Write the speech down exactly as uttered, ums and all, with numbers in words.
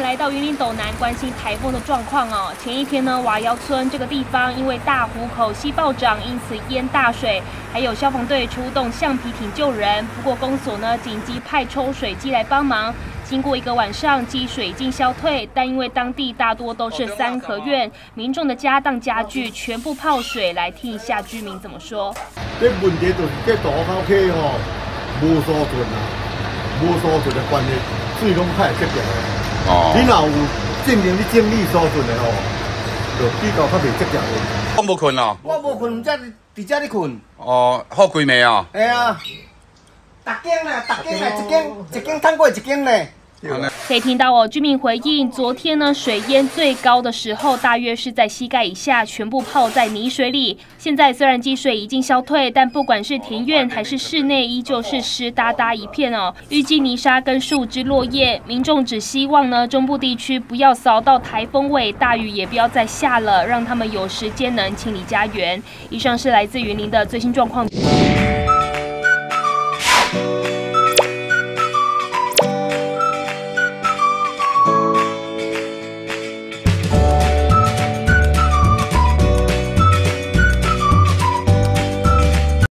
来到云林斗南，关心台风的状况哦。前一天呢，瓦窑村这个地方因为大湖口溪暴涨，因此淹大水，还有消防队出动橡皮艇救人。不过公所呢紧急派抽水机来帮忙。经过一个晚上，积水已经消退，但因为当地大多都是三合院，民众的家当家具全部泡水。来听一下居民怎么说。 这问题就是这大口溪吼无疏浚啊，无疏浚的关系，水拢太积极。 哦，你若有证明你整理所存的吼，就比较较袂积极的。 我无困哦， 我无困，在伫遮咧困。 哦，好几暝啊？ 哎呀，逐间咧，逐间咧，一间一间摊过一间咧。 可以听到哦，居民回应，昨天呢水淹最高的时候，大约是在膝盖以下，全部泡在泥水里。现在虽然积水已经消退，但不管是庭院还是室内，依旧是湿哒哒一片哦。淤积泥沙跟树枝落叶，民众只希望呢中部地区不要扫到台风尾，大雨也不要再下了，让他们有时间能清理家园。以上是来自云林的最新状况。